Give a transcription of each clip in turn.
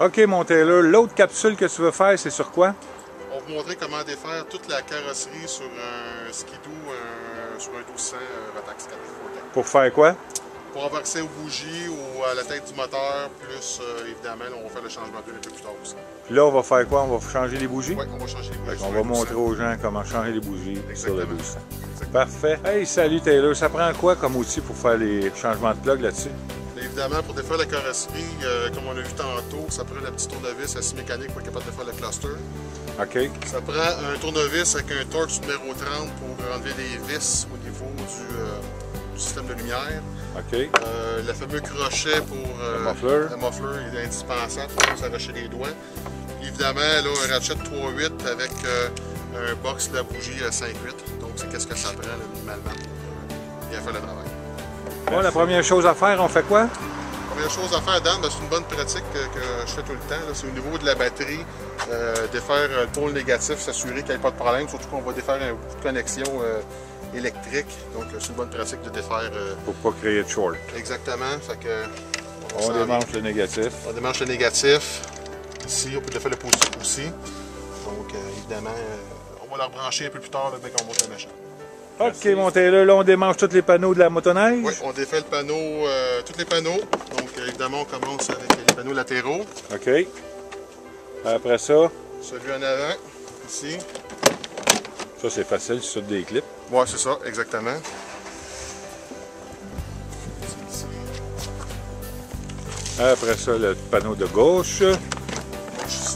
OK, mon Taylor, l'autre capsule que tu veux faire, c'est sur quoi? On va vous montrer comment défaire toute la carrosserie sur un skidoo, sur un 1200 Rotax 4. Pour faire quoi? Pour avoir accès aux bougies ou à la tête du moteur, plus évidemment, là, on va faire le changement d'huile un peu plus tard aussi. Puis là, on va faire quoi? On va changer les bougies? Oui, on va changer les bougies. On va montrer aux gens comment changer les bougies sur le 1200. Exactement. Parfait. Hey, salut Taylor. Ça prend quoi comme outil pour faire les changements de plug là-dessus? Évidemment, pour défaire la carrosserie, comme on a vu tantôt, ça prend la petite tournevis à scie mécanique pour être capable de faire le cluster. OK. Ça prend un tournevis avec un torque numéro 30 pour enlever les vis au niveau du système de lumière. OK. Le fameux crochet pour le muffler est indispensable pour s'arracher les doigts. Évidemment, là, un ratchet 3.8 avec un box de la bougie 5.8. Donc, c'est qu'est-ce que ça prend là, minimalement pour bien faire le travail. Bon, la première chose à faire, on fait quoi? La première chose à faire, Dan, c'est une bonne pratique que je fais tout le temps. C'est au niveau de la batterie, défaire le pôle négatif, s'assurer qu'il n'y ait pas de problème. Surtout qu'on va défaire un bout de connexion électrique. Donc, c'est une bonne pratique de défaire. Pour pas créer de short. Exactement. Fait que, on démanche le négatif. On démanche le négatif. Ici, on peut défaire le positif aussi. Donc, évidemment, on va le rebrancher un peu plus tard dès qu'on monte le machin. OK, mon Taylor, là, on démange tous les panneaux de la motoneige? Oui, on défait le panneau, tous les panneaux. Donc, évidemment, on commence avec les panneaux latéraux. OK. Après ça? Celui en avant, ici. Ça, c'est facile, c'est sur des clips. Oui, c'est ça, exactement. Après ça, le panneau de gauche. Ici.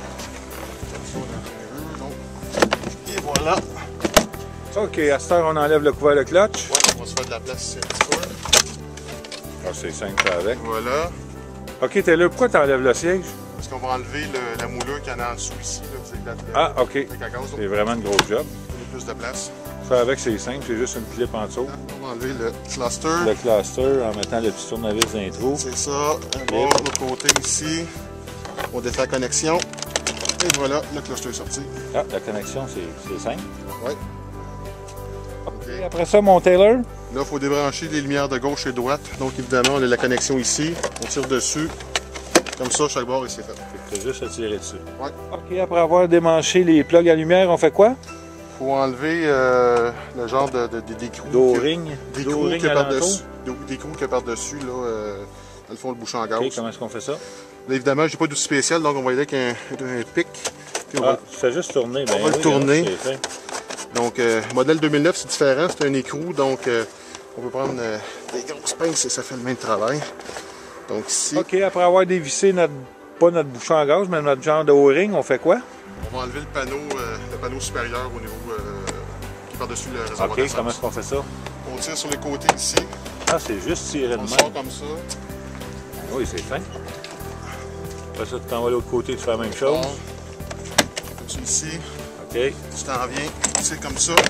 Et voilà. OK, à cette heure, on enlève le couvert de clutch. Oui, on va se faire de la place ici un petit peu. Ah, c'est simple, ça avec. Voilà. OK, Taylor, pourquoi tu enlèves le siège? Parce qu'on va enlever la moulure qu'il y en a en dessous ici. Là, vous avez Ah, OK. C'est vraiment une grosse job. Plus de place. Ça avec, c'est simple, c'est juste une clip en dessous. On va enlever le cluster. Le cluster en mettant le petit tournevis dans les trous. C'est ça. On va de l'autre côté ici. On défait la connexion. Et voilà, le cluster est sorti. Ah, la connexion, c'est simple. Oui. Et après ça, mon Taylor? Là, il faut débrancher les lumières de gauche et de droite. Donc, évidemment, on a la connexion ici. On tire dessus. Comme ça, chaque bord, et c'est fait. C'est juste à tirer dessus. Oui. OK, après avoir démanché les plugs à lumière, on fait quoi? Il faut enlever le genre d'écrou. D'o-ring. D'écrou qu'il y a par-dessus. D'écrou qu'il y a par-dessus, là, dans le fond, le bouchon à gaz. OK, comment est-ce qu'on fait ça? Là, évidemment, j'ai pas d'outil spécial, donc on va y aller avec un pic. Puis tu fais juste tourner. On va le tourner. Hein, donc, modèle 2009, c'est différent, c'est un écrou, donc on peut prendre des grosses pinces et ça fait le même travail. Donc ici... OK, après avoir dévissé pas notre bouchon à gaz, mais notre genre de O-ring, on fait quoi? On va enlever le panneau supérieur au niveau qui est par-dessus le réservoir OK, comment est-ce qu'on fait ça? On tire sur les côtés ici. Ah, c'est juste tirer de On main. sort comme ça. Oui, c'est fin. Après ça, tu t'en vas de l'autre côté, tu fais la même chose. Comme ça ici. OK. Tu t'en viens, tu tires comme ça.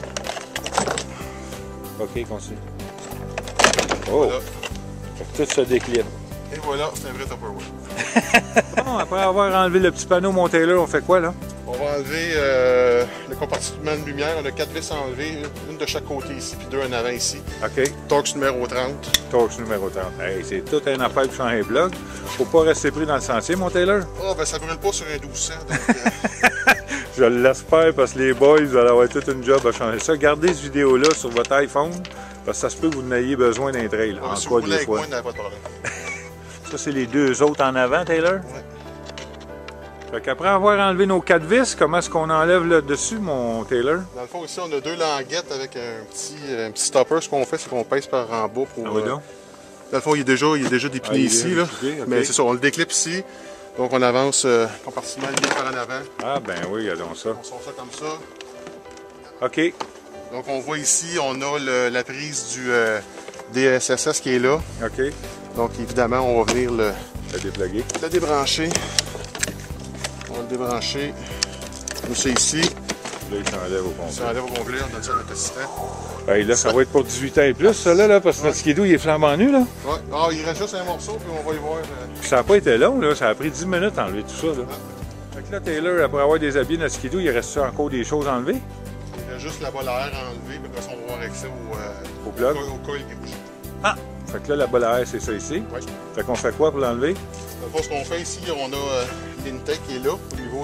OK, continue. Oh! Voilà. Fait que tout se décline. Et voilà, c'est un vrai Tupperware. Bon, après avoir enlevé le petit panneau, mon Taylor, on fait quoi là? On va enlever le compartiment de lumière. On a 4 vis à enlever, une de chaque côté ici, puis 2 en avant ici. OK. Torx numéro 30. Torx numéro 30. Hey, c'est tout un affaire pour changer les blocs. Faut pas rester pris dans le sentier, mon Taylor. Ah, ben ça brûle pas sur un 1200, donc... Je l'espère parce que les boys, vous allez avoir toute une job à changer ça. Gardez cette vidéo-là sur votre iPhone parce que ça se peut que vous n'ayez besoin d'un trail. Ouais, en si quoi vous voulez des fois. avec moi, il n'y a pas de problème. Ça, c'est les deux autres en avant, Taylor? Oui. Fait qu'après avoir enlevé nos 4 vis, comment est-ce qu'on enlève le dessus, mon Taylor? Dans le fond, ici, on a 2 languettes avec un petit stopper. Ce qu'on fait, c'est qu'on pèse par en bas pour... Ah oui, donc? Dans le fond, il y a déjà dépiné ici, là. Okay. Mais c'est ça, on le déclipe ici. Donc, on avance compartiment bien par en avant. Ah, ben oui, regardons ça. On sort ça comme ça. OK. Donc, on voit ici, on a la prise du DSSS qui est là. OK. Donc, évidemment, on va venir le dépluguer. Le débrancher. On va le débrancher. Comme ça ici. Là, il s'enlève au complet. Il s'enlève au complet, on donne ça à notre assistant. Hey, là, ça va être pour 18 ans et plus, ça, là, parce que notre skidoo, il est flambant nu, là. Ouais. Ah, il reste juste un morceau, puis on va y voir. Puis ça n'a pas été long, là. Ça a pris 10 minutes à enlever tout ça, là. Fait que là, Taylor, après avoir déshabillé notre skidoo, il reste encore des choses à enlever? Il reste juste là-bas l'air à enlever, puis après ça, on va avoir accès au plug? Au coil qui bouge. Ah! Fait que là, la bolle à air, c'est ça ici. Oui. Fait qu'on fait quoi pour l'enlever? Donc, ce qu'on fait ici, on a l'intake qui est là, au niveau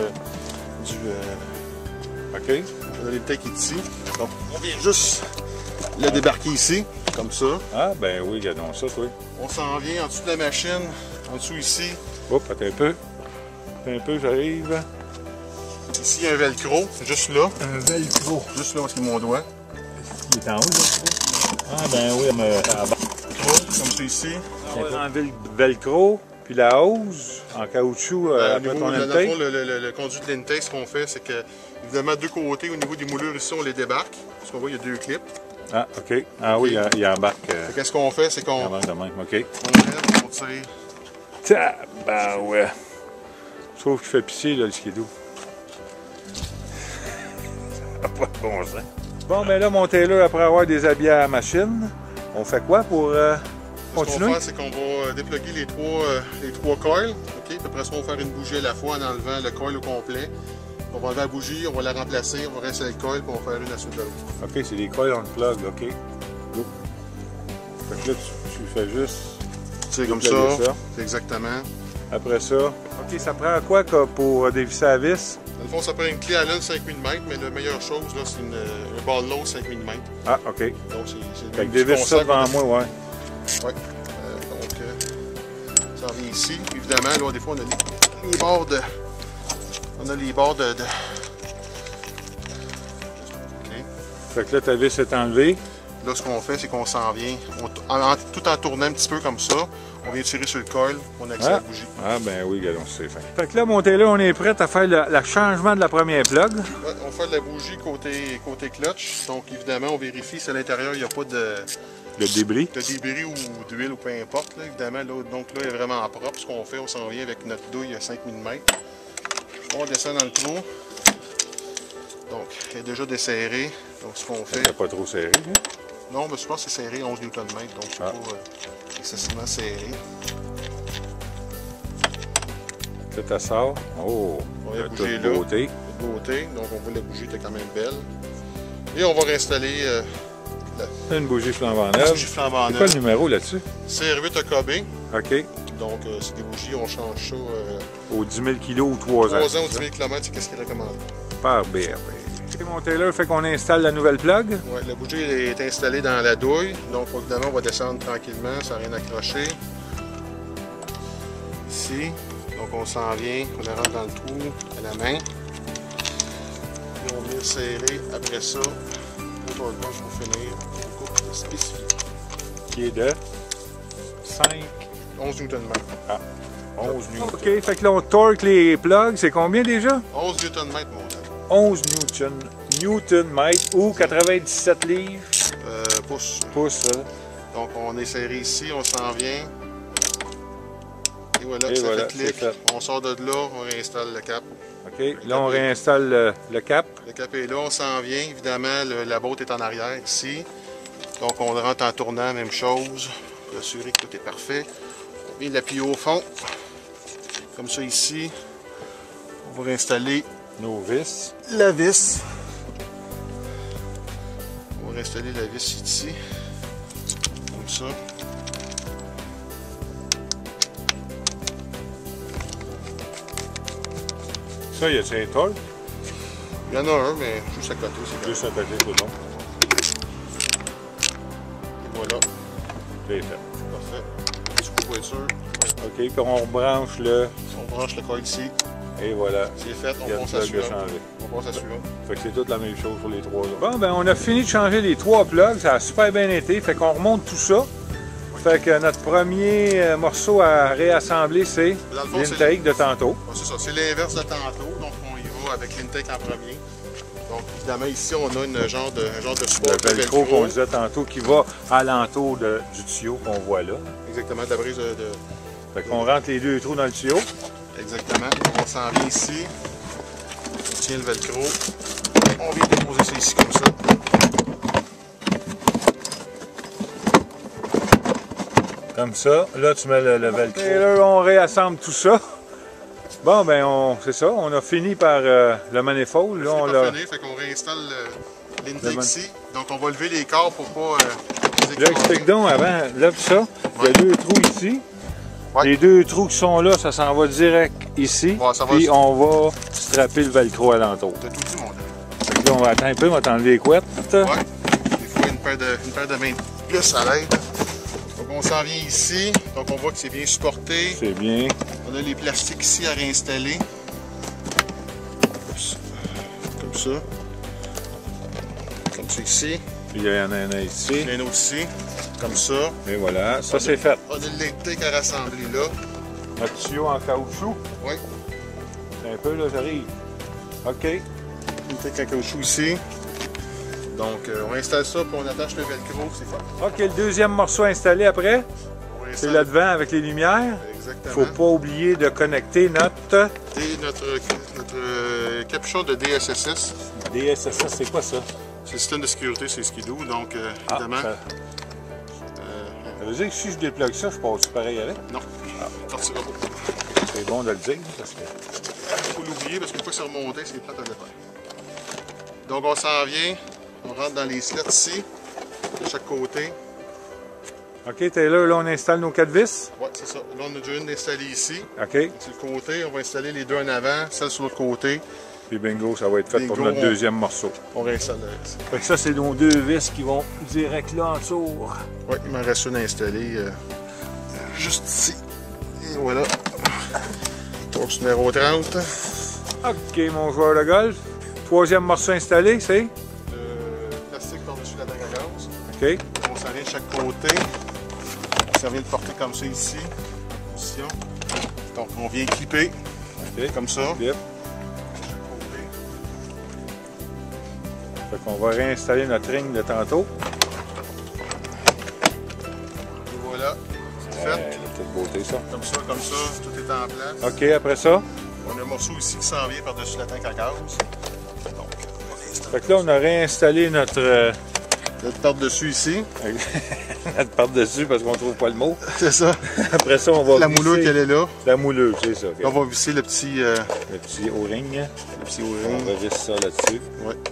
OK. l'intake qui est ici. Donc, on vient juste le débarquer ici, comme ça. Ah, ben oui, regardons ça, oui. On s'en vient en dessous de la machine, en dessous ici. Hop, attends un peu. Attends un peu, j'arrive. Ici, il y a un velcro, juste là. Un velcro. Juste là, où est mon doigt. Il est en haut, là. Ah, ben oui, Comme ça ici. On va enlever le velcro, puis la hose en caoutchouc après ton intake. Le conduit de l'intake, ce qu'on fait, c'est que, évidemment, deux côtés, au niveau des moulures ici, on les débarque. Parce qu'on voit, il y a deux clips. Ah, OK. Ah oui, il embarque. Qu'est-ce qu'on fait, c'est qu'on De même, OK. on lève, on tire. Ben ouais. Je trouve qu'il fait pisser, là, le skidoo. Ça n'a pas de bon sens. Bon, ben là, mon tailor, après avoir déshabillé à la machine, on fait quoi pour continuer? Ce qu'on va faire, c'est qu'on va dépluguer les trois coils. OK? Puis après ça, on va faire une bougie à la fois en enlevant le coil au complet. On va enlever la bougie, on va la remplacer, on va rester le coil, puis on va faire une à suite de l'autre. OK, c'est des coils on plug, OK. Go. Fait que là, tu fais juste... C'est comme ça. C'est exactement. Après ça, OK, ça prend quoi pour dévisser la vis? Dans le fond, ça prend une clé Allen 5 mm, mais la meilleure chose, là, c'est un ball low 5 mm. Ah, OK. Donc, c'est Fait que dévisse ça devant moi, ouais. Oui. Ça revient ici. Évidemment, là, des fois, on a les bords de... On a les bords de... OK. Fait que là, ta vis est enlevée. Là, ce qu'on fait, c'est qu'on s'en vient, tout en tournant un petit peu comme ça, on vient tirer sur le coil, on accède à la bougie. Ah, ben oui, regardons, c'est fait. Fait que là, mon tailor, on est prêt à faire le changement de la première plug. Ouais, on fait de la bougie côté clutch. Donc, évidemment, on vérifie si à l'intérieur, il n'y a pas de débris. De débris ou d'huile ou peu importe. Là, évidemment, là, donc là, il est vraiment propre. Ce qu'on fait, on s'en vient avec notre douille à 5 mm. On descend dans le trou. Donc, il est déjà desserré. Donc, ce qu'on fait... C'est pas trop serré, hein? Non, mais je pense que c'est serré, 11 Nm, donc c'est pas excessivement serré. Là, ça sort. Oh! On va toute bouger là. beauté. Toute beauté. Donc, on voit la bougie était quand même belle. Et on va réinstaller Une bougie flambant la neuve. bougie flambant C'est quoi neuve. le numéro là-dessus? CR8 AKB. OK. Donc, c'est des bougies, on change ça. Au 10 000 kg ou 3 ans. 3 ans ou 10 000 km, c'est ce qui est recommandé. Par BRB. Mon tailor fait qu'on installe la nouvelle plug. Ouais, la bougie est installée dans la douille. Donc, évidemment, on va descendre tranquillement sans rien accrocher. Ici. Donc, on s'en vient, on la rentre dans le trou à la main. Et on vient serrer après ça. Pour finir, on coupe spécifique. Qui est de 5... 11 Nm. Ah, 11 Nm. OK, fait que là, on torque les plugs. C'est combien déjà? 11 Nm, mon gars. 11 Newton mètre ou 97 livres. Pouces. Pouces, ça. Donc, on est serré ici, on s'en vient. Et voilà, Et ça voilà, fait clic. c'est fait. On sort de là, on réinstalle le cap. OK, là, on réinstalle le cap. Le cap est là, on s'en vient. Évidemment, la botte est en arrière ici. Donc, on rentre en tournant, même chose. Pour assurer que tout est parfait. On vient l'appuyer au fond. Comme ça, ici. On va réinstaller Nos vis. la vis. On va réinstaller la vis ici. Comme ça. Ça, y a-t-il un torque? Il y en a un, mais juste à côté, c'est Juste à côté, c'est bon. Et voilà. C'est fait. Parfait. Petit coup de voiture. OK, puis on rebranche le... On branche le coil ici. Et voilà. C'est fait, Il y a on une passe à plug de suivant. changer. On passe à suivant. Fait que c'est toute la même chose pour les trois autres. Bon, ben on a fini de changer les 3 plugs. Ça a super bien été. Fait qu'on remonte tout ça. Fait que notre premier morceau à réassembler, c'est Dans le fond, l'intake de tantôt. Ouais, c'est ça, c'est l'inverse de tantôt. Donc on y va avec l'intake en premier. Donc évidemment ici on a un genre de support. Le velcro qu'on disait tantôt qui va alentour du tuyau qu'on voit là. Exactement, de la brise de... Fait qu'on rentre les 2 trous dans le tuyau. Exactement. On s'en vient ici. On tient le velcro. On vient déposer ça ici comme ça. Comme ça. Là, tu mets le velcro. Et là, on réassemble tout ça. Bon, ben, c'est ça. On a fini par le manifold. Là, on l'a... Fait qu'on réinstalle l'intake ici. Donc on va lever les corps pour pas J'explique donc avant, lève ça. Il y a deux trous ici. Ouais. Les deux trous qui sont là, ça s'en va direct ici. Ouais, ça va puis on va strapper le velcro alentour. T'as tout dit, mon gars. Fait que là, on va attendre un peu, on va t'enlever les couettes. Ouais. Il faut une paire de mains de plus à l'aide. Donc on s'en vient ici. Donc on voit que c'est bien supporté. C'est bien. On a les plastiques ici à réinstaller. Comme ça. Comme ça ici. Puis il y en a un ici. Il y en a un autre ici. Comme ça. Et voilà, ça c'est fait. On a le l'électrique à rassembler là. Notre tuyau en caoutchouc. Oui. C'est un peu là, j'arrive. OK. L'électrique en caoutchouc ici. Donc on installe ça puis on attache le velcro, c'est fait. OK, le deuxième morceau installé après. C'est là-devant avec les lumières. Exactement. Faut pas oublier de connecter notre... Et notre capuchon de DSSS. DSSS, c'est quoi ça? C'est le système de sécurité, c'est Skidoo, donc évidemment. Ça veut dire que si je déplogue ça, je passe pareil avec? Non, sortira pas. C'est bon de le dire parce que... Il faut l'oublier parce qu'une fois que c'est remonté, c'est plate à défaire. Donc on s'en vient, on rentre dans les slits ici, de chaque côté. OK, Taylor, là on installe nos 4 vis. Oui, c'est ça. Là on a déjà une installée ici. OK. Sur le côté, on va installer les deux en avant, celle sur l'autre côté. Puis bingo, ça va être fait Bingo, pour notre deuxième morceau. On réinstalle le reste. Fait que ça, c'est nos deux vis qui vont direct là en dessous. Oui, il m'en reste une à installer juste ici. Et voilà. Torche numéro 30. OK, mon joueur de golf. Troisième morceau installé, c'est? Le plastique par-dessus la dague à gaz. OK. On s'en vient de chaque côté. Ça vient de porter comme ça ici. Position. Donc on vient clipper. OK. Comme ça. Clip. Fait qu'on va réinstaller notre ring de tantôt. Et voilà. C'est fait. La petite beauté, ça. Comme ça, tout est en place. OK, après ça? On a un morceau ici qui s'en vient par-dessus la tank à gaz. Donc, on réinstalle. Fait que là, on a réinstallé notre... Notre par-dessus ici. notre par-dessus parce qu'on trouve pas le mot. C'est ça. Après ça, on va La visser... mouleuse qu'elle est là. La mouleuse, c'est ça. On va visser le petit O-ring. le petit On O-ring. va visser ça là-dessus. Ouais. Ouais.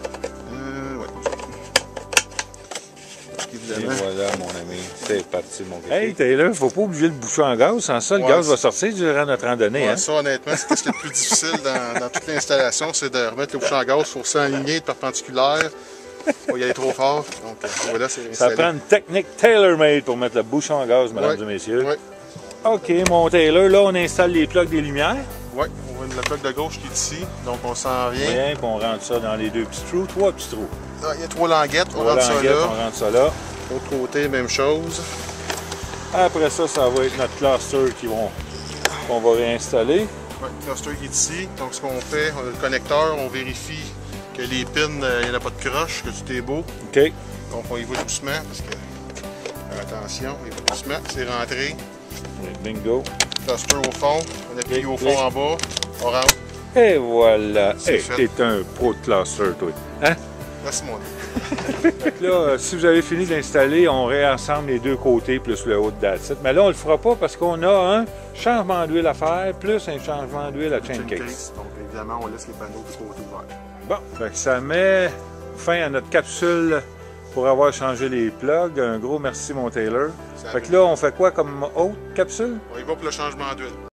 Et Évidemment. voilà, mon ami. C'est parti, mon gars. Hey, Taylor, faut pas oublier le bouchon en gaz. Sans ça, le gaz va sortir durant notre randonnée. Ouais, Hein? ça, honnêtement, c'est ce qui est le plus difficile dans toute l'installation, c'est de remettre le bouchon à gaz, pour s'aligner, être perpendiculaire. Faut y aller trop fort. Donc, voilà, c'est Ça installé. prend une technique tailor-made pour mettre le bouchon en gaz, mesdames et messieurs. Ouais. OK, mon Taylor, là, on installe les plugs des lumières. Oui, on voit la plaque de gauche qui est ici. Donc, on s'en vient. Bien, puis on rentre ça dans les deux petits trous, 3 petits trous. Là, il y a 3 languettes, on Voilà, rentre ça languette, là. on rentre ça là. L'autre côté, même chose. Après ça, ça va être notre cluster qu'on va réinstaller. Ouais, le cluster qui est ici. Donc, ce qu'on fait, on a le connecteur, on vérifie que les pins, il n'y en a pas de croche, que tout est beau. OK. Donc, on y va doucement, parce que, attention, on y va doucement, c'est rentré. Bingo. Cluster au fond, on appuie au fond en bas, on rentre. Et voilà. C'est Hey, fait. t'es un pro de cluster, toi. Hein? Merci, mon ami. Fait que là, si vous avez fini d'installer, on réassemble les deux côtés plus le haut de that's it. Mais là, on le fera pas parce qu'on a un changement d'huile à faire plus un changement d'huile à chain case. Donc, évidemment, on laisse les panneaux du côté ouvert. Bon, fait que ça met fin à notre capsule pour avoir changé les plugs. Un gros merci, mon Taylor. Fait que là, on fait quoi comme autre capsule? On y va pour le changement d'huile.